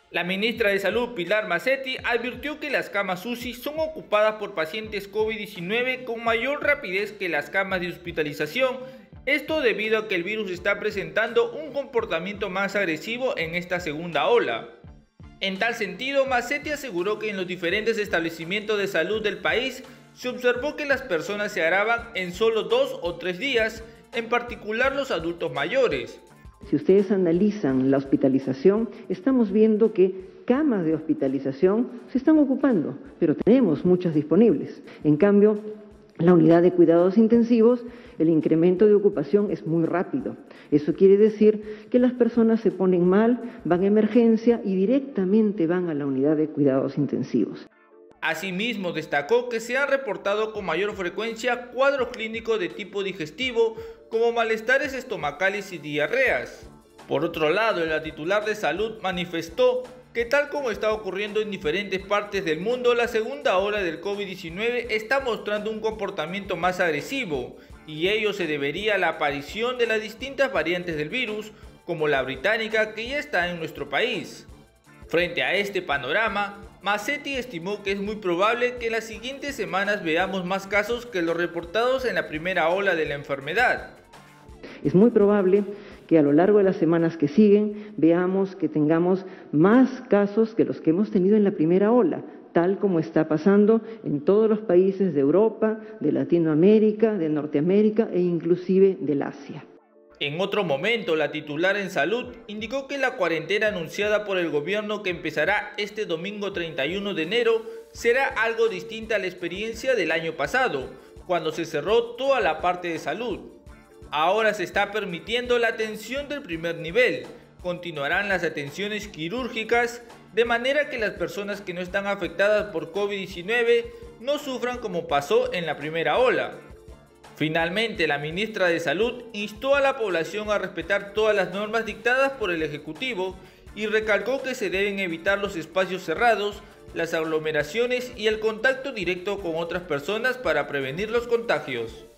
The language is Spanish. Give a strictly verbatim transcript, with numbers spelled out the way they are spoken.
La ministra de Salud, Pilar Macetti, advirtió que las camas U C I son ocupadas por pacientes COVID diecinueve con mayor rapidez que las camas de hospitalización, esto debido a que el virus está presentando un comportamiento más agresivo en esta segunda ola. En tal sentido, Macetti aseguró que en los diferentes establecimientos de salud del país se observó que las personas se agravan en solo dos o tres días, en particular los adultos mayores. Si ustedes analizan la hospitalización, estamos viendo que camas de hospitalización se están ocupando, pero tenemos muchas disponibles. En cambio, la unidad de cuidados intensivos, el incremento de ocupación es muy rápido. Eso quiere decir que las personas se ponen mal, van a emergencia y directamente van a la unidad de cuidados intensivos. Asimismo, destacó que se han reportado con mayor frecuencia cuadros clínicos de tipo digestivo, como malestares estomacales y diarreas. Por otro lado, la titular de salud manifestó que tal como está ocurriendo en diferentes partes del mundo, la segunda ola del COVID diecinueve está mostrando un comportamiento más agresivo, y ello se debería a la aparición de las distintas variantes del virus, como la británica que ya está en nuestro país. Frente a este panorama, Macetti estimó que es muy probable que en las siguientes semanas veamos más casos que los reportados en la primera ola de la enfermedad. Es muy probable que a lo largo de las semanas que siguen veamos que tengamos más casos que los que hemos tenido en la primera ola, tal como está pasando en todos los países de Europa, de Latinoamérica, de Norteamérica e inclusive del Asia. En otro momento, la titular en salud indicó que la cuarentena anunciada por el gobierno, que empezará este domingo treinta y uno de enero, será algo distinta a la experiencia del año pasado, cuando se cerró toda la parte de salud. Ahora se está permitiendo la atención del primer nivel, continuarán las atenciones quirúrgicas, de manera que las personas que no están afectadas por COVID diecinueve no sufran como pasó en la primera ola. Finalmente, la ministra de Salud instó a la población a respetar todas las normas dictadas por el Ejecutivo y recalcó que se deben evitar los espacios cerrados, las aglomeraciones y el contacto directo con otras personas para prevenir los contagios.